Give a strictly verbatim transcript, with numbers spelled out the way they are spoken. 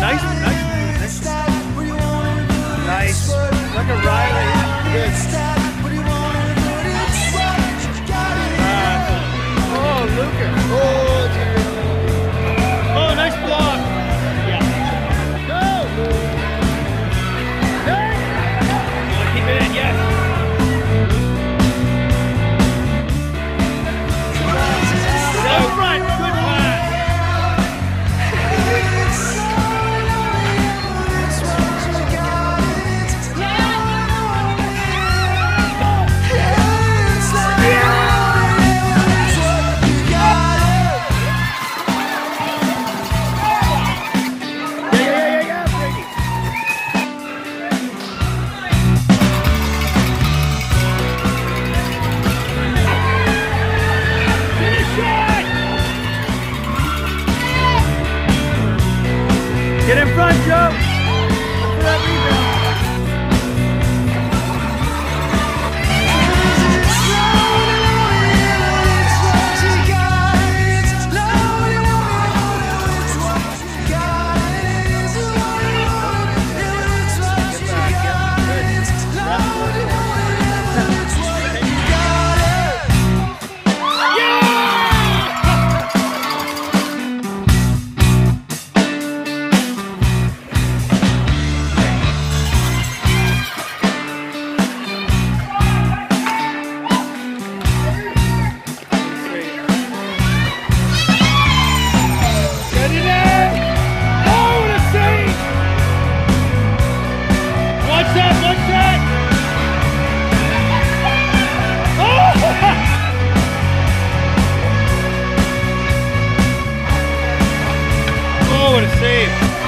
nice, nice. Nice. Like a Riley. Good. Uh, oh, Luker. Oh, dear. Oh, nice block. Yeah. Go. Go. Keep it in, yes. Go front. Good pass. Get in front, Joe! Look for that rebound. Oh, what a save.